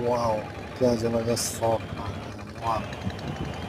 Wow, quer dizer, mas é só, cara. Wow.